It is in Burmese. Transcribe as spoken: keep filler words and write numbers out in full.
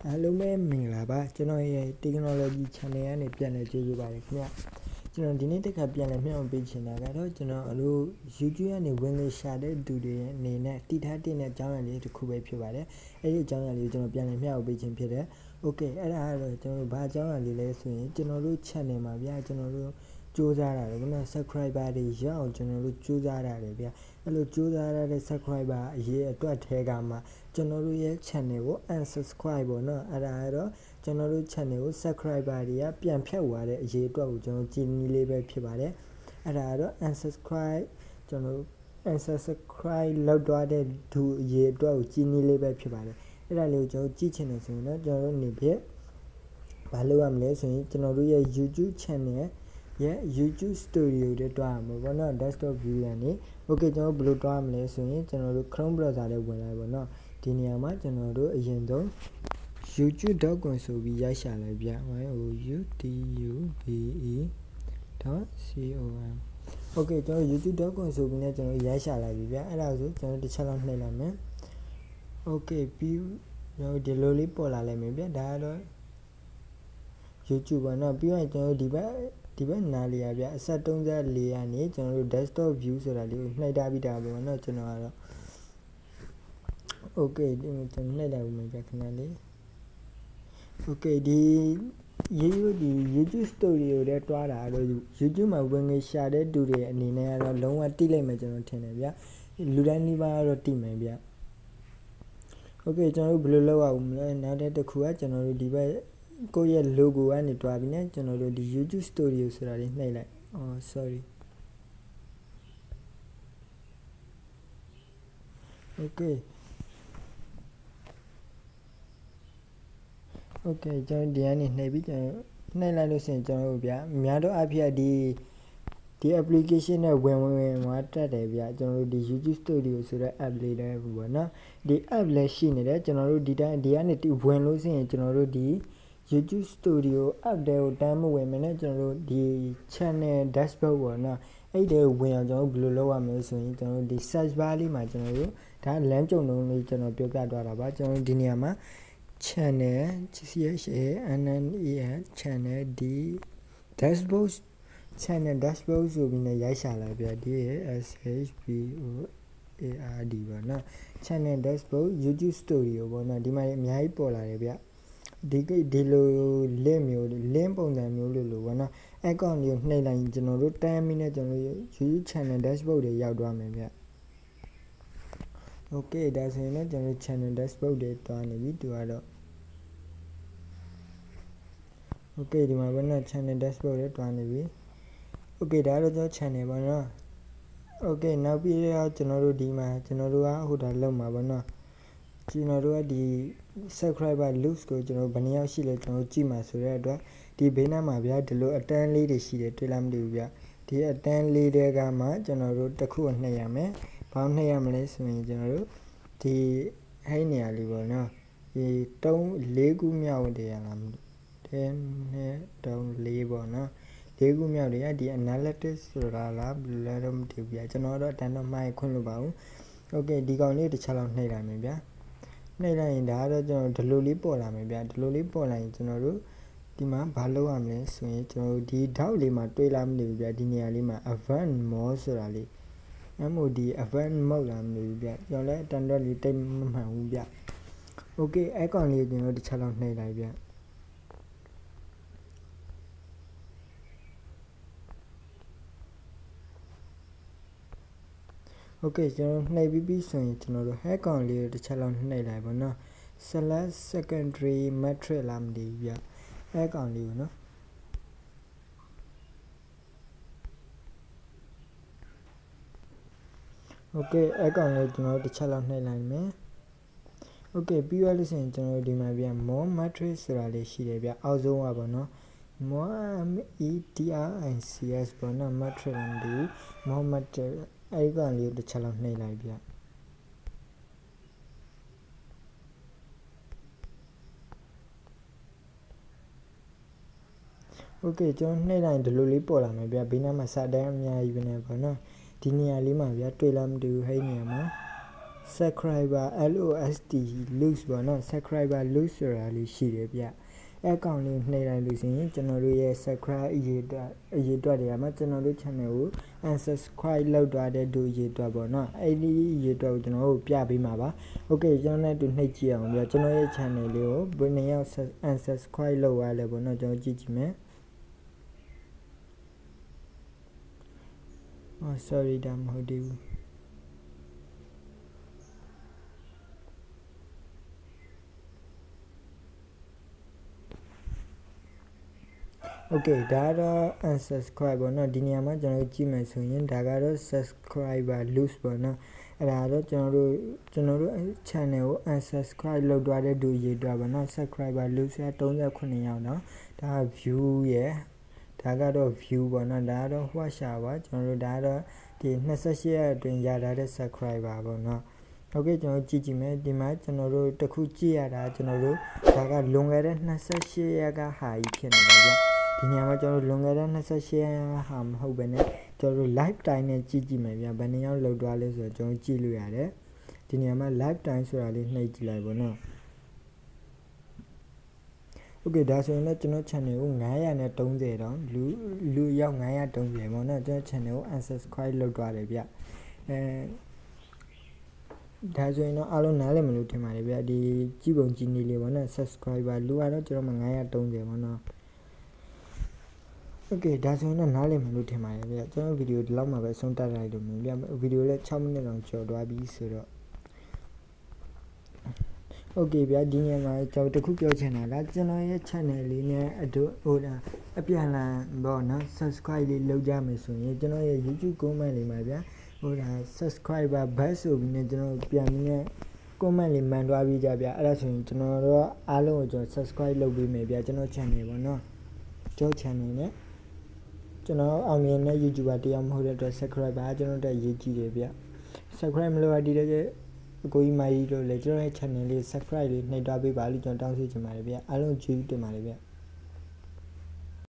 အားလုံးပဲမင်္ဂလာပါကျွန်တော်ရဲ့ technology channel ကနေပြန်လည်ကြိုဆိုပါရခင်ဗျကျွန်တော်ဒီနေ့တစ်ခါပြန်လည်မျှဝေပေးချင်တာကတော့ကျွန်တော်အလို့ YouTube ကနေဝင်ငွေရှာတဲ့သူတွေအနေနဲ့တည်ထားတဲ့အကြောင်းအရာလေးတစ်ခုပဲဖြစ်ပါတယ်အဲ့ဒီအကြောင်းအရာလေးကိုကျွန်တော်ပြန်လည်မျှဝေပေးခြင်းဖြစ်တယ် Okay အဲ့ဒါကတော့ကျွန်တော်ဘာအကြောင်းအရာလေးလဲဆိုရင်ကျွန်တော်တို့ channel မှာဗျာကျွန်တော်တို့စူးစမ်းတာလေနော် subscriber တွေရအောင်ကျွန်တော်တို့စူးစမ်းတာလေဗျာအဲ့လိုစူးစမ်းရတဲ့ subscriber အရေးအတွက်ထဲကမှကျွန်တော်တို့ရဲ့ channel ကို unsubscribe ပေါ့နော်အဲ့ဒါကတော့ကျွန်တော်တို့ channel ကို subscriber တွေကပြန်ဖြတ်သွားတဲ့အရေးအတွက်ကိုကျွန်တော်ကြည်နီးလေးပဲဖြစ်ပါတယ်အဲ့ဒါကတော့ unsubscribe ကျွန်တော် unsubscribe လောက်သွားတဲ့သူအရေးအတွက်ကိုကြည်နီးလေးပဲဖြစ်ပါတယ်အဲ့ဒါလေးကိုကျွန်တော်ကြည့်ချင်တယ်ဆိုရင်တော့ကျွန်တော်တို့နေပြဘာလုပ်ရမလဲဆိုရင်ကျွန်တော်တို့ရဲ့ YouTube channelရဲ့ YouTube studio တွေတွားရမှာပေါ့နော် desktop view ရနေ Okay ကျွန်တော်ဘယ်လိုတွားရမလဲဆိုရင်ကျွန်တော်တို့ Chrome browser နဲ့ဝင်လာပေါ့နော်ဒီနေရာမှာကျွန်တော်တို့အရင်ဆုံး youtube dot com ဆိုပြီးရိုက်ရှာလိုက်ပြ y o u t u b e .com Okay ကျွန်တော် youtube dot com ဆိုပြီးねကျွန်တော်ရိုက်ရှာလိုက်ပြီဗျအဲ့ဒါဆိုကျွန်တော်တစ်ချက်လောက်နှိပ်လိုက်မယ် Okay ပြီးကျွန်တော်ဒီလိုလေးပေါ်လာလိုက်မယ်ဗျဒါကတော့ YouTube ပေါ့နော်ပြီးရင်ကျွန်တော်ဒီဘက်ဒီဘက်နားလေးရဗျအဆက်၃၄ကနေကျွန်တော်တို့ desktop view ဆိုတာလေးကိုနှိပ်ထားပြီးတာပေါ့နော်ကျွန်တော်ကတော့ Okay ဒီကျွန်တော်နှိပ်လိုက်ဦးမယ်ဗျခဏလေး Okay ဒီရေးရဒီ YouTube studio တဲ့တွားတာတော့ YouTube မှာဝင်ငွေရှာတဲ့သူတွေအနေနဲ့ကတော့လုံးဝတိလိုက်မယ်ကျွန်တော်ထင်တယ်ဗျလူတိုင်းဒီပါတော့တိမယ်ဗျ Okay ကျွန်တော်တို့ဘယ်လိုလုပ်အောင်မလဲနောက်တစ်ခုကကျွန်တော်တို့ဒီဘက်ကိုယ့်ရဲ့ logo ကနေတွားပြီးねကျွန်တော်တို့ဒီ YouTube studio ဆိုတာလေးနှိပ်လိုက်အော် sorry Okay Okay ကျွန်တော်ဒီကနေနှိပ်ပြီးကျွန်တော်နှိပ်လိုက်လို့ဆိုရင်ကျွန်တော်တို့ဗျာများတော့အဖြစ်ဒီဒီ application နဲ့ဝင်ဝင်ဝင်မှာတက်တယ်ဗျာကျွန်တော်တို့ဒီ YouTube Studio ဆိုတဲ့ app လေးတွေပေါ့နော်ဒီ app လည်းရှိနေတယ်ကျွန်တော်တို့ဒီတိုင်းဒီကနေဝင်လို့ဆိုရင်ကျွန်တော်တို့ဒီ YouTube Studio app တွေကိုတန်းမဝင်မနဲ့ကျွန်တော်တို့ဒီ channel dashboard ပေါ့နော်အဲ့ဒီဝင်အောင်ကျွန်တော်တို့ဘယ်လိုလုပ်ရမလဲဆိုရင်ကျွန်တော်တို့ဒီ search bar လေးမှာကျွန်တော်တို့ဒါလမ်းကြုံလုံးလေးကျွန်တော်ပြောပြသွားတာပါကျွန်တော်ဒီနေရာမှာ channel c h a n n e l channel d dashboard channel dashboard ဆိုပြီးねရိုက်ရှာလာပြဒီ s h b o a r d ပေါ့နော် channel dashboard YouTube studio ပေါ့နော်ဒီမှာအများကြီးပေါ်လာတယ်ဗျဒီဒီလို link မျိုး link ပုံစံမျိုးလို့လို့ပေါ့နော် account လေးကိုနှိပ်လိုက်ရင်ကျွန်တော်တို့တန်းပြီးねကျွန်တော်တို့ YouTube channel dashboard တွေရောက်သွားမယ်ဗျ Okay ဒါဆိုရင်လည်းကျွန်တော် channel dashboard တွေတွားနေပြီသူကတော့ Okay ဒီမှာပေါ့နော် channel dashboard တွေတွားနေပြီ Okay ဒါတော့ကျွန်တော် channel ပေါ့နော် Okay နောက်ပြီးတော့ကျွန်တော်တို့ဒီမှာကျွန်တော်တို့ကဟိုဒါလောက်မှာပေါ့နော်ကျွန်တော်တို့ကဒီ subscriber list ကိုကျွန်တော်ဘယ်နှယောက်ရှိလဲကျွန်တော်ကြည့်မှာဆိုတဲ့အတွက်ဒီဘေးနားမှာဗျာဒီလိုအတန်းလေးတွေရှိတယ်တွေ့လားမသိဘူးဗျဒီအတန်းလေးတွေကမှကျွန်တော်တို့တစ်ခုကိုနှိပ်ရမယ်ဘာနှိပ်ရမလဲဆိုရင်ကျွန်တော်တို့ဒီဟိုင်းနေရာလေးပေါ့နော်ဒီ၃၄ခုမြောက်တည်းရလားမသိဘူးနဲ့၃၄ပေါ့နော်၄ခုမြောက်တွေကဒီ analytics ဆိုတာလားဘယ်လိုလဲတော့မသိဘူးဗျကျွန်တော်တော့အတန်းတော့မှားခွင့်လို့ပါဘူး Okay ဒီကောင်လေးတစ်ချက်လောက်နှိပ်လိုက်မယ်ဗျနှိပ်လိုက်ရင်ဒါကတော့ကျွန်တော်ဒီလိုလေးပေါ်လာမယ်ဗျဒီလိုလေးပေါ်လာရင်ကျွန်တော်တို့ဒီမှာဘာလုပ်ရမလဲဆိုရင်ကျွန်တော်တို့ဒီ dot လေးမှာတွေးလာမလို့ဗျဒီနေရာလေးမှာ advanced mode ဆိုတာလေး mod advanced mode လာမလို့ဗျကျွန်တော်လည်းတန်တော့လေးတိတ်မမှန်ဘူးဗျ Okay အဲ့ကောင်လေးကျွန်တော်တစ်ချက်လောက်နှိပ်လိုက်ဗျOkay ကျွန်တော်နှိပ်ပြီးပြီဆိုရင်ကျွန်တော်တို့ hack ကောင်လေးတစ်ချက်လောက်နှိပ်လိုက်ပါနော် select secondary matrix လာမသိဘူးဗျ hack ကောင်လေးကိုနော် Okay အဲ့ကောင်လေးကျွန်တော်တစ်ချက်လောက်နှိပ်လိုက်မယ် Okay ပြီးရလို့ဆိုရင်ကျွန်တော်ဒီမှာဗျ more matrix ဆိုတာလေးရှိတယ်ဗျအောက်ဆုံးอ่ะပေါ့နော် more m e t r i c s ပေါ့နော် matrix လာမသိဘူး more matrix အဲ့ကောင်လေးတစ်ချက်လောက်နှိပ်လိုက်ဗျ Okay ကျွန်တော်နှိပ်လိုက်ဒီလိုလေးပေါ်လာမယ်ဗျဘေးနားမှာစာတန်းအများကြီးပဲねပေါ့နော်ဒီနေရာလေးမှာဗျတွေ့လားမတွေ့ဘူးဟဲ့နေရာမှာ subscriber L O S T loose ပေါ့နော် subscriber loose ဆိုတာလေးရှိတယ်ဗျအဲအကောင့်လေးနှိပ်လိုက်လို့ဆိုရင်ကျွန်တော်တို့ရဲ့ subscribe အရေးအတွက်အရေးအတွက်တွေကမှကျွန်တော်တို့ channel ကို unsubscribe လုပ်သွားတဲ့သူအရေးအတွက်ပေါ့နော်အဲ့ဒီအရေးအတွက်ကိုကျွန်တော်တို့ပြပေးမှာပါ okay ကျွန်တော်လည်းတူနှိပ်ကြည့်အောင်ဗျကျွန်တော်ရဲ့ channel လေးကိုဘယ်နှစ်ယောက် unsubscribe လုပ်ရလဲပေါ့နော်ကျွန်တော်ကြည့်ကြည့်မယ် oh sorry ဒါမဟုတ်သေးဘူး okay ဒါတော့ unsubscribe ပေါ့နော်ဒီနေရာမှာကျွန်တော်ကြည့်မယ်ဆိုရင်ဒါကတော့ subscriber loose ပေါ့နော်အဲ့ဒါတော့ကျွန်တော်တို့ကျွန်တော်တို့ channel ကို unsubscribe လုပ်သွားတဲ့သူရေးတွားပေါ့နော် subscriber loose ရthirty-nineယောက်နော်ဒါ view ရယ်ဒါကတော့ view ပေါ့နော်ဒါကတော့ watch hour ပါကျွန်တော်တို့ဒါကတော့ဒီtwenty-eightရက်အတွင်းရလာတဲ့ subscriber ပေါ့နော်ဟုတ်ကဲ့ကျွန်တော်ကြည့်ကြည့်မယ်ဒီမှာကျွန်တော်တို့တခုကြည့်ရတာကျွန်တော်တို့ဒါကလွန်ခဲ့တဲ့twenty-eightရက်ကဟာကြီးဖြစ်နေတာဗျဒီညမှာကျွန်တော်လွန်ခဲ့တဲ့twenty-eightရက်ဟာမဟုတ်ဘဲနဲ့ကျွန်တော်တို့ live time နဲ့ကြည့်ကြည့်မယ်ဗျဘယ်နှယောက်လောက်သွားလဲဆိုတော့ကျွန်တော်ကြည့်လို့ရတယ်ဒီညမှာ live time ဆိုတာလေးနှိပ်ကြည့်လိုက်ပါတော့โอเคဒါဆိုရင်လည်းကျွန်တော် channel ကိုnine thirtyတောင်လူလူရောက်nine thirtyပေါ့နော်ကျွန်တော် channel ကို unsubscribe လုပ်သွားတယ်ဗျအဲဒါဆိုရင်တော့အားလုံးနားလည်မလို့ထင်ပါတယ်ဗျဒီကြည့်ပုံကြည့်နေလေးပေါ့နော် subscriber လူကတော့ကျွန်တော်မှnine thirtyပေါ့နော်โอเคဒါဆိုရင်တော့နားလည်မလို့ထင်ပါတယ်ဗျကျွန်တော်ဗီဒီယိုဒီလောက်မှာပဲဆုံးတတ်လိုက်လို့မျိုးဗျဗီဒီယိုလည်းsixမိနစ်လောက်ကျော်သွားပြီဆိုတော့โอเคဗျဒီညမှာကျွန်တော်တခုပြောချင်တာကကျွန်တော်ရဲ့ channel လေးနဲ့အတူဟိုဒါအပြန်လာပေါ့နော် subscribe လေးလုပ်ကြမယ်ဆိုရင်ကျွန်တော်ရဲ့ YouTube comment လေးမှာဗျဟိုဒါ subscriber back ဆိုပြီးねကျွန်တော်ပြန်ပြီးね comment လေးမှန်သွားပြီးကြဗျအဲ့ဒါဆိုရင်ကျွန်တော်တို့အားလုံးကိုကျွန်တော် subscribe လုပ်ပေးမယ်ဗျကျွန်တော် channel ပေါ့နော်ကျွန်တော် channel နဲ့ကျွန်တော်အောင်မြင်တဲ့ YouTuber တယောက်မဟုတ်တဲ့အတွက် subscriber ကျွန်တော်တက်ရေးကြည့်တယ်ဗျ subscribe မလုပ်ရသေးတဲ့အကိုကြီးမကြီးတို့လည်းကျွန်တော်ရဲ့ channel လေး subscribe လေးနှိပ်သွားပေးပါလို့ကျွန်တော်တောင်းဆိုချင်ပါတယ်ဗျအားလုံးကျေးဇူးတင်ပါတယ်ဗျ